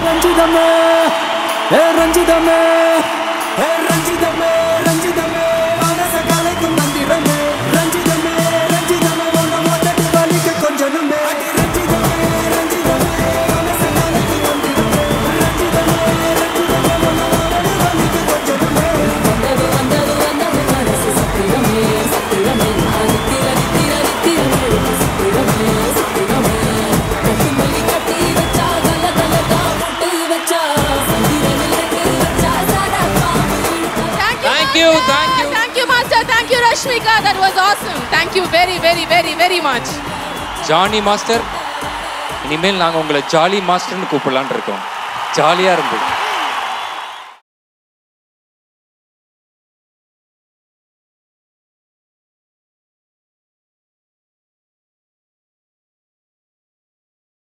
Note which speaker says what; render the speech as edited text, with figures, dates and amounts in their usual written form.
Speaker 1: ரஞ்சிதமே ரஞ்சிதமே ரஞ்சிதமே ரஞ்சிதமே மனச கலைக்கும் மந்திரமே ரஞ்சிதமே ரஞ்சிதமே ஒன்ன மொத்தட்டு வலிக்க கொஞ்சனுமே ரஞ்சிதமே ரஞ்சிதமே மனச கலைக்கும் மந்திரமே ரஞ்சிதமே ரஞ்சிதமே ஒன்ன மொத்தட்டு வலிக்க கொஞ்சனுமே வந்தது வந்தது வந்தது மனசு சத்திரமே சத்திரமே நித்திர நித்திர நித்திரமே சத்திரமே சத்திரமே கட்டுமல்லி கட்டி வச்சா கல கலகா போட்டு வச்சா
Speaker 2: Thank you, Master. Thank you, Rashmika. That was awesome. Thank you very, very, very, very much.
Speaker 3: Johnny Master, இனிமேல் நாங்கள் உங்களை ஜாலி மாஸ்டர்னு கூப்பிடலான்னு இருக்கோம். ஜாலியாக இருந்தது.